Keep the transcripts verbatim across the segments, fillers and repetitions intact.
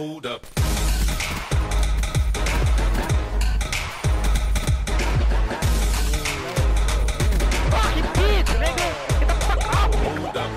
hold up. Fucking bitch, nigga! Get the fuck out! Hold up.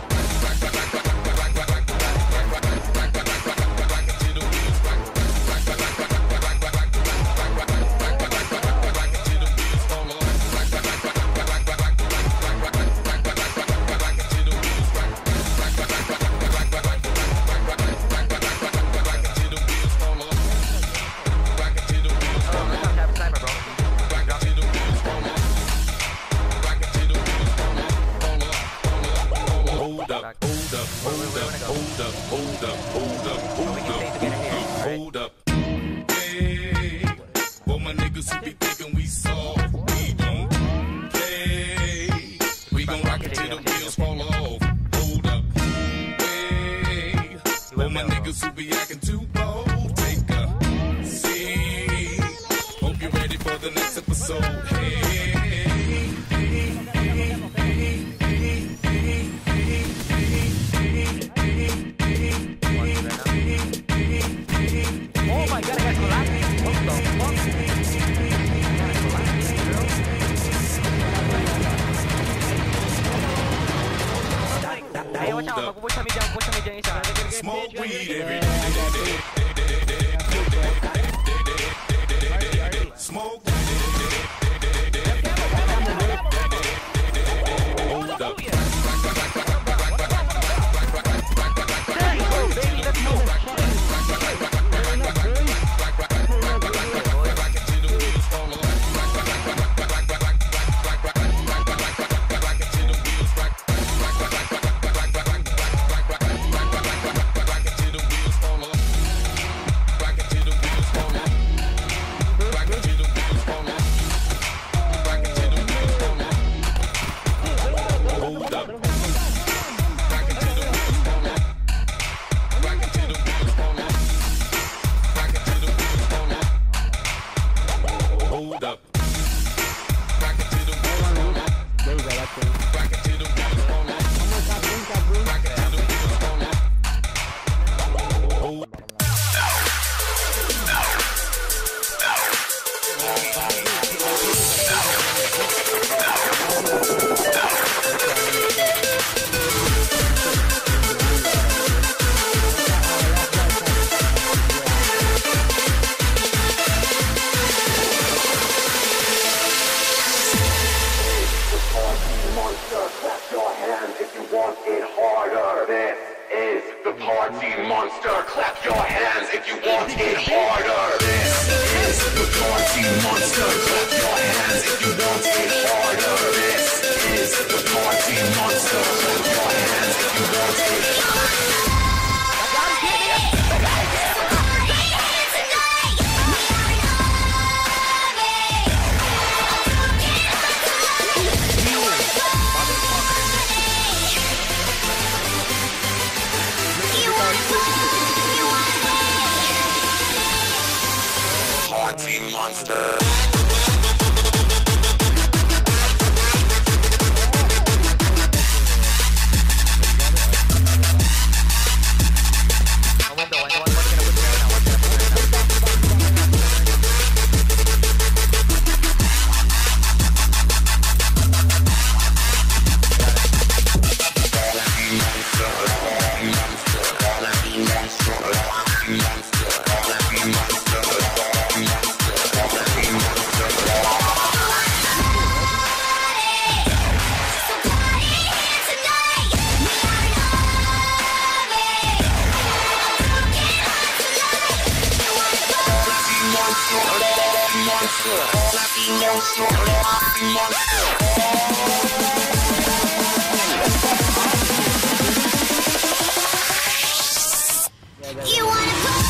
Hold up. Hey, for my niggas who be thinking we soft, we don't play. We gon' rock it till the wheels fall off. Hold up. Hey, for my niggas who be acting too bold, take a seat. Hope you're ready for the next episode. Hey. Oh my god, I got collapsed. What the fuck? Hey, watch out, push me down, push me down inside. Smoke weed every day. Smoke weed. Hold up. There you go, baby, let's go. Hold up. Monster, clap your hands if you want it harder. This is the party monster. Clap your hands if you want it harder. This is the party monster. Clap your hands if you want it harder. Party monster. You wanna put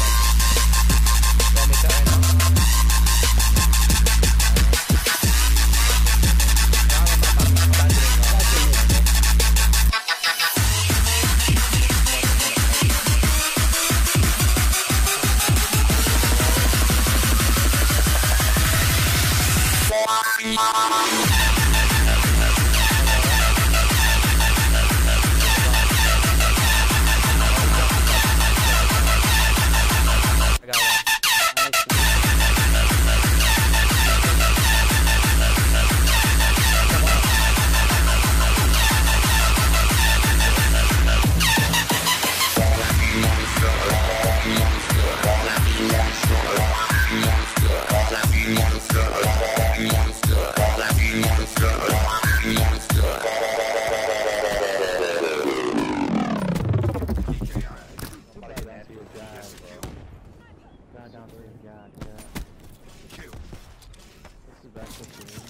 down to your god, yeah. Kill. This is back to you.